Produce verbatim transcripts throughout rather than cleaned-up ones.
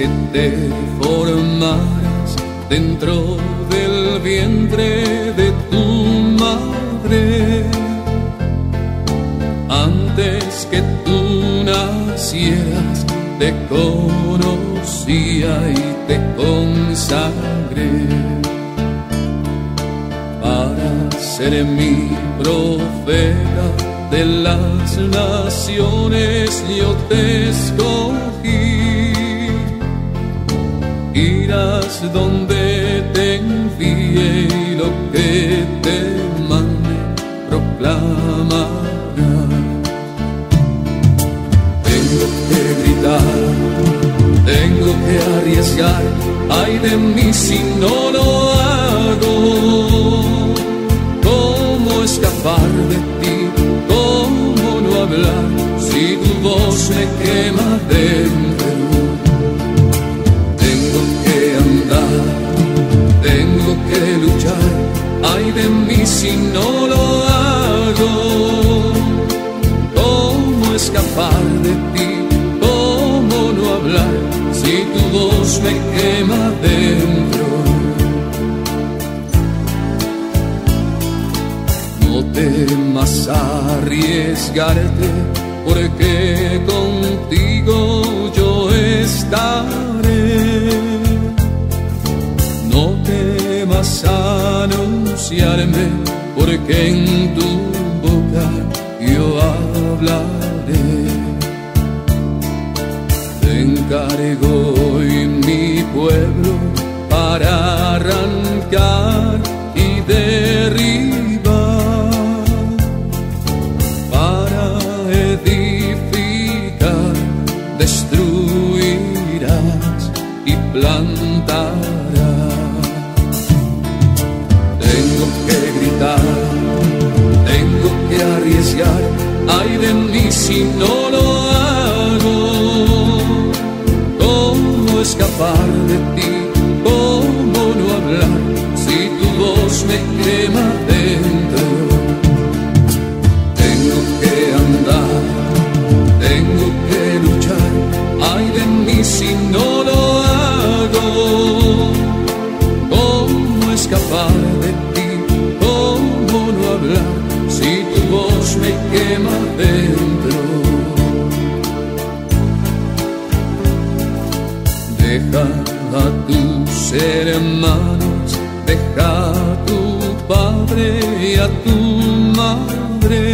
que te formaras dentro del vientre de tu madre, antes que tú nacieras, te conocía y te consagré para ser mi profeta de las naciones. Yo te escogí, irás donde te envíe y lo que te mande proclamarás. Tengo que gritar, tengo que arriesgar, ay de mí si no lo hago. ¿Cómo escapar de ti? ¿Cómo no hablar si tu voz me quema dentro? Tengo que andar, tengo que luchar, ay de mí si no lo hago. ¿Cómo escapar de ti? ¿Cómo no hablar si tu voz me quema dentro? No temas arriesgarte, porque contigo yo estaré. No temas anunciarme, porque en tu boca yo hablaré. Te encargo hoy mi pueblo para arrancar y derribar, para edificar, destruirás y plantarás. Tengo que gritar, tengo que arriesgar, ay de mí si no lo hago. ¿Cómo escapar de ti? ¿Cómo no hablar si tu voz me quema dentro? Tengo que andar, tengo que luchar, ay de mí si no lo hago. ¿Cómo escapar de ti? ¿Cómo no hablar si tu voz me quema dentro? Deja a tus hermanos, deja a tu padre y a tu madre,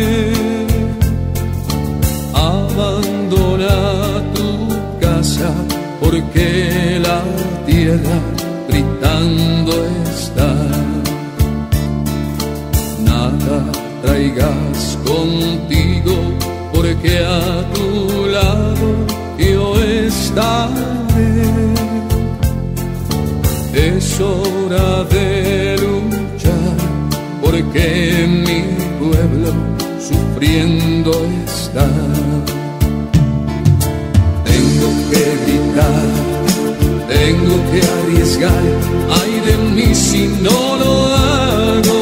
abandona tu casa, porque la tierra gritando está. Nada traigas contigo, porque a tu lado yo estaré. Es hora de luchar, porque mi pueblo sufriendo está. Tengo que gritar, tengo que arriesgar, ay de mí si no lo hago.